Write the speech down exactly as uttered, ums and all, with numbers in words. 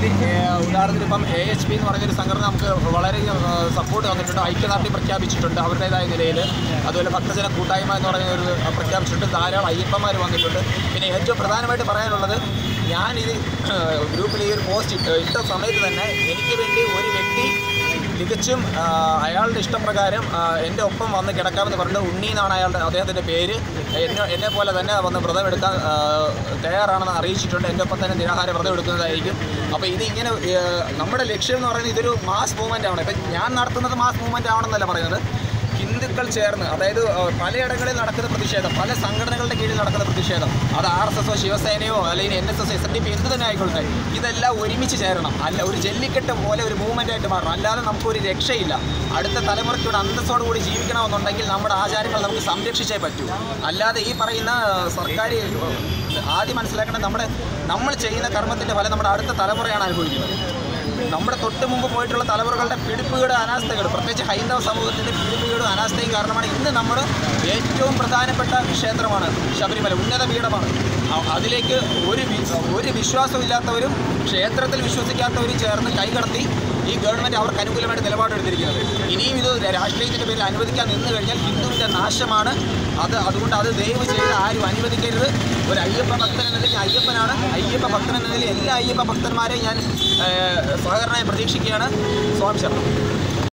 ഉദാഹരണത്തിന് ഇപ്പം A H P എന്ന് പറഞ്ഞൊരു സംഘടന നമുക്ക് വളരെ സപ്പോർട്ട് തന്നിട്ടുണ്ട്, ഐക്യദാർഢ്യം പ്രഖ്യാപിച്ചിട്ടുണ്ട് അവരുടേതായ നിലയിൽ. അതുപോലെ ഭക്തജന കൂട്ടായ്മ എന്ന് പറഞ്ഞ ഒരു പ്രഖ്യാപിച്ചിട്ടുണ്ട്. ധാരാളം അയ്യപ്പന്മാർ വന്നിട്ടുണ്ട്. പിന്നെ ഏറ്റവും പ്രധാനമായിട്ട് പറയാനുള്ളത്, ഞാനിത് ഗ്രൂപ്പിൽ ഈ ഒരു പോസ്റ്റ് ഇട്ട ഇട്ട സമയത്ത് തന്നെ എനിക്ക് വേണ്ടി ഒരു വ്യക്തി തികച്ചും അയാളുടെ ഇഷ്ടപ്രകാരം എൻ്റെ ഒപ്പം വന്ന് കിടക്കാമെന്ന് പറഞ്ഞിട്ട് ഉണ്ണി എന്നാണ് അയാളുടെ അദ്ദേഹത്തിൻ്റെ പേര്, എന്നെ എന്നെ പോലെ തന്നെ വന്ന് വ്രതം എടുക്കാൻ തയ്യാറാണെന്ന് അറിയിച്ചിട്ടുണ്ട്. എൻ്റെ ഒപ്പം തന്നെ നിരാഹാര വ്രതം എടുക്കുന്നതായിരിക്കും. അപ്പോൾ ഇത് ഇങ്ങനെ നമ്മുടെ ലക്ഷ്യം എന്ന് പറയുന്നത് ഇതൊരു മാസ് മൂവ്മെൻ്റ് ആണ്. ഇപ്പം ഞാൻ നടത്തുന്നത് മാസ് മൂവ്മെൻ്റ് ആവണമെന്നല്ല പറയുന്നത്, ഹിന്ദുക്കൾ ചേർന്ന്, അതായത് പലയിടങ്ങളിൽ നടക്കുന്ന പ്രതിഷേധം, പല സംഘടനകളുടെ കീഴിൽ നടക്കുന്ന പ്രതിഷേധം, അത് ആർ എസ് എസോ ശിവസേനയോ അല്ലെങ്കിൽ N S S S N D P എന്ത് തന്നെ ആയിക്കോട്ടെ, ഇതെല്ലാം ഒരുമിച്ച് ചേരണം. അല്ല ഒരു ജല്ലിക്കെട്ട് പോലെ ഒരു മൂവ്മെൻ്റ് ആയിട്ട് മാറണം. അല്ലാതെ നമുക്കൊരു രക്ഷയില്ല. അടുത്ത തലമുറയ്ക്കൂടെ അന്തസ്സോടുകൂടി ജീവിക്കണമെന്നുണ്ടെങ്കിൽ നമ്മുടെ ആചാരങ്ങൾ നമുക്ക് സംരക്ഷിച്ചേ പറ്റൂ. അല്ലാതെ ഈ പറയുന്ന സർക്കാർ ആദ്യം മനസ്സിലാക്കേണ്ടത്, നമ്മുടെ നമ്മൾ ചെയ്യുന്ന കർമ്മത്തിൻ്റെ ഫലം നമ്മുടെ അടുത്ത തലമുറയാണ് അനുഭവിക്കുന്നത്. നമ്മുടെ തൊട്ട് മുമ്പ് പോയിട്ടുള്ള തലമുറകളുടെ പിടിപ്പുകേടും അനാസ്ഥകൾ, പ്രത്യേകിച്ച് ഹൈന്ദവ സമൂഹത്തിൻ്റെ പിടിപ്പുകേടും അനാസ്ഥയും കാരണമാണ് ഇന്ന് നമ്മൾ ഏറ്റവും പ്രധാനപ്പെട്ട ക്ഷേത്രമാണ് ശബരിമല, ഉന്നത പീഠമാണ്. അതിലേക്ക് ഒരു ഒരു വിശ്വാസമില്ലാത്തവരും ക്ഷേത്രത്തിൽ വിശ്വസിക്കാത്തവരും ചേർന്ന് കൈകടത്തി ഈ ഗവൺമെൻറ് അവർക്ക് അനുകൂലമായിട്ട് നിലപാടെടുത്തിരിക്കുന്നത്. ഇനിയും ഇത് രാഷ്ട്രീയത്തിൻ്റെ പേരിൽ അനുവദിക്കാൻ നിന്ന് കഴിഞ്ഞാൽ ഹിന്ദുവിൻ്റെ നാശമാണ് അത്. അതുകൊണ്ട് അത് ദയവ് ചെയ്ത് ആരും അനുവദിക്കരുത്. ഒരു അയ്യപ്പ ഭക്തൻ എന്ന നിലയിൽ അയ്യപ്പനാണ്, അയ്യപ്പ ഭക്തൻ എന്ന നിലയിൽ എല്ലാ അയ്യപ്പ ഭക്തന്മാരെയും ഞാൻ സഹകരണമായി പ്രതീക്ഷിക്കുകയാണ്. സ്വാമി ശരണം.